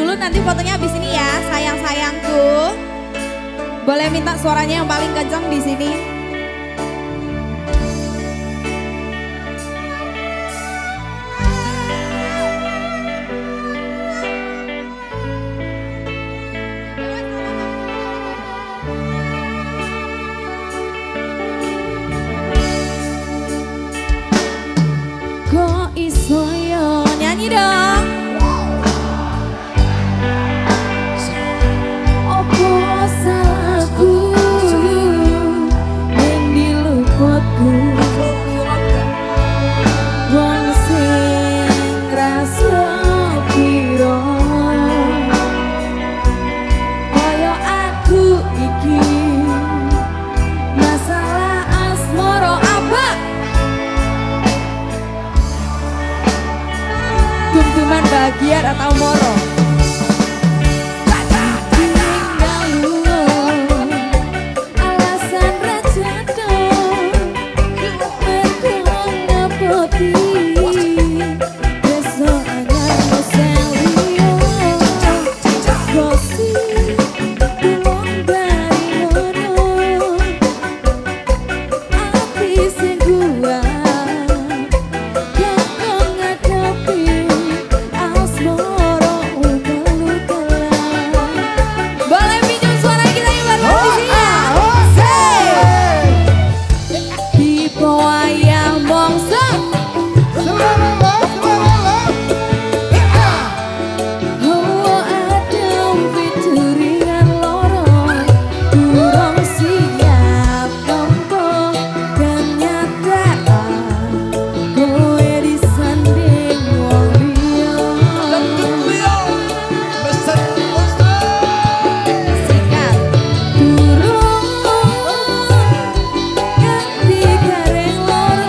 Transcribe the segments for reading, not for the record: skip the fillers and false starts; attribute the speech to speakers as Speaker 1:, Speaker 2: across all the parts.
Speaker 1: dulu, nanti fotonya habis ini ya, sayang-sayangku. Boleh minta suaranya yang paling kencang di sini. Kok iso yo nyanyi dong. Opo salahku ning diluputku wong sing rasa piro kaya aku iki masalah asmara apa. Tumtuman bahagia atau moro? Alasan raja dong berkuang ngepoti besok anyar muselio gosip tulung dari ngono hati sing kuat kau ngadepi asmara ugal-ugalan. Boleh pinjam suara kita yang baru di sini ya? Tipe wayang bangsa oh ada fituringan lorong durung siap tompo kenyataan kowe disanding wong liya. Sikat durung ganti gareng loro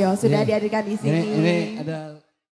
Speaker 1: sudah dihadirkan di sini.
Speaker 2: Ini ada